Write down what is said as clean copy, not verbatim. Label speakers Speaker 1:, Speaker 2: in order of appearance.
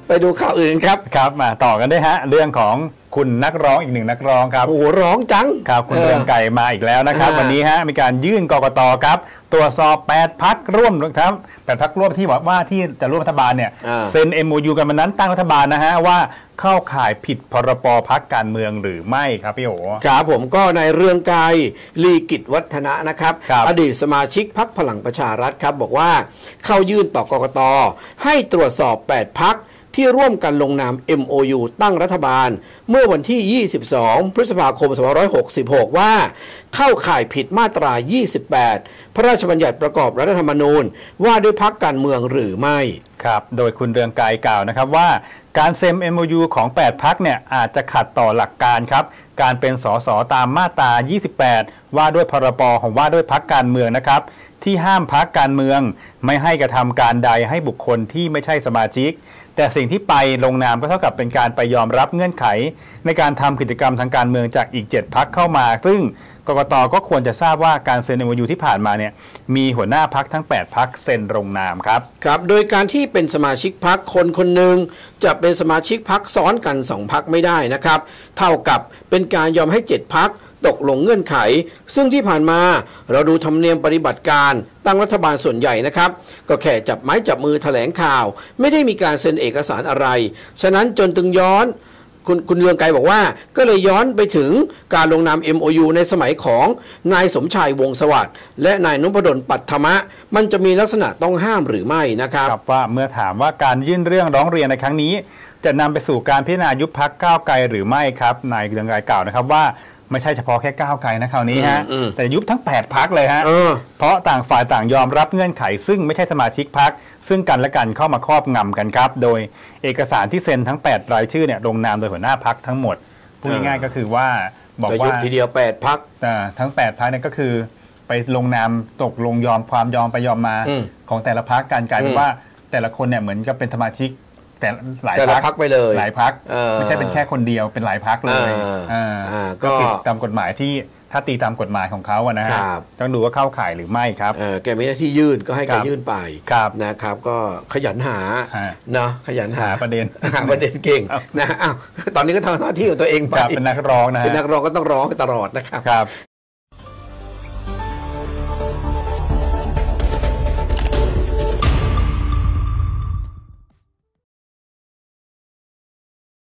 Speaker 1: ไปดูข่าวอื่นครับ
Speaker 2: ครับมาต่อกันด้วยฮะเรื่องของคุณนักร้องอีกหนึ่งนักร้องครับ
Speaker 1: โอ้โหร้องจัง
Speaker 2: ครับคุณเรืองไกรมาอีกแล้วนะครับวันนี้ฮะมีการยื่นกกตครับตรวจสอบ8 พรรคร่วมครับ8 พรรคร่วมที่ว่าที่จะร่วมรัฐบาลเนี่ยเซ็น MOU กันมานั้นตั้งรัฐบาลนะฮะว่าเข้าข่ายผิดพรบพรรคการเมืองหรือไม่ครับพี่โอ
Speaker 1: ครับผมก็ในเรืองไกรลีกิจวัฒนะนะครับอดีตสมาชิกพรรคพลังประชารัฐครับบอกว่าเข้ายื่นต่อกกตให้ตรวจสอบ8 พรรคที่ร่วมกันลงนาม MOU ตั้งรัฐบาลเมื่อวันที่ 22 พฤษภาคม 2566 ว่าเข้าข่ายผิดมาตรา 28 พระราชบัญญัติประกอบรัฐธรรมนูญว่าด้วยพรรคการเมืองหรือไม่
Speaker 2: ครับโดยคุณเรืองไกรกล่าวนะครับว่าการเซ็น MOU ของ8 พรรคเนี่ยอาจจะขัดต่อหลักการครับการเป็นสสตามมาตรา 28 ว่าด้วยพรบของว่าด้วยพรรคการเมืองนะครับที่ห้ามพรรคการเมืองไม่ให้กระทำการใดให้บุคคลที่ไม่ใช่สมาชิกแต่สิ่งที่ไปลงนามก็เท่ากับเป็นการไปยอมรับเงื่อนไขในการทำกิจกรรมทางการเมืองจากอีก7 พรรคเข้ามาซึ่งกกต.ก็ควรจะทราบว่าการเซ็น MOU ที่ผ่านมาเนี่ยมีหัวหน้าพรรคทั้ง8 พรรคเซ็นลงนามครับ
Speaker 1: ครับโดยการที่เป็นสมาชิกพรรคคนหนึ่งจะเป็นสมาชิกพรรคซ้อนกัน2 พรรคไม่ได้นะครับเท่ากับเป็นการยอมให้7 พรรคตกลงเงื่อนไขซึ่งที่ผ่านมาเราดูธรรมเนียมปฏิบัติการตั้งรัฐบาลส่วนใหญ่นะครับก็แค่จับไม้จับมือแถลงข่าวไม่ได้มีการเซ็นเอกสารอะไรฉะนั้นจนถึงย้อนคุณเรืองไกรบอกว่าก็เลยย้อนไปถึงการลงนาม MOU ในสมัยของนายสมชายวงศ์สวัสดิ์และนายนพดลปัทมะมันจะมีลักษณะต้องห้ามหรือไม่นะครับ
Speaker 2: ว่าเมื่อถามว่าการยื่นเรื่องร้องเรียนในครั้งนี้จะนำไปสู่การพิจารณายุบพรรคก้าวไกลหรือไม่ครับนายเรืองไกรกล่าวนะครับว่าไม่ใช่เฉพาะแค่ก้าวไกลนะคราวนี้ฮะแต่ยุบทั้ง8 พรรคเลยฮะเพราะต่างฝ่ายต่างยอมรับเงื่อนไขซึ่งไม่ใช่สมาชิกพรรคซึ่งกันและกันเข้ามาครอบงำกันครับโดยเอกสารที่เซ็นทั้ง8 รายชื่อเนี่ยลงนามโดยหัวหน้าพรรคทั้งหมดพูดง่ายๆก็คือว่า
Speaker 1: บอกว่ายุบทีเดียว8 พรรค
Speaker 2: ทั้ง8 พรรคเนี่ยก็คือไปลงนามตกลงยอมความยอมไปยอมมาของแต่ละพรรคการกลายเป็นว่าแต่ละคนเนี่ยเหมือนกับเป็นสมาชิกแต่หลายพรรค
Speaker 1: ไปเลย
Speaker 2: หลายพรรคไม่ใช่เป็นแค่คนเดียวเป็นหลายพรรคเลยก็ผิดตามกฎหมายที่ถ้าตีตามกฎหมายของเขานะฮะต้องดูว่าเข้าข่ายหรือไม่ครับ
Speaker 1: แกมีหน้าที่ยื่นก็ให้แกยื่นไปนะครับก็ขยันหาเนาะขยันหา
Speaker 2: ประเด็น
Speaker 1: เก่งนะอ้าวตอนนี้ก็ทำหน้าที่ของตัวเองไป
Speaker 2: เป็นนักร้องนะ
Speaker 1: เป็นนักร้องก็ต้องร้องตลอดนะครับ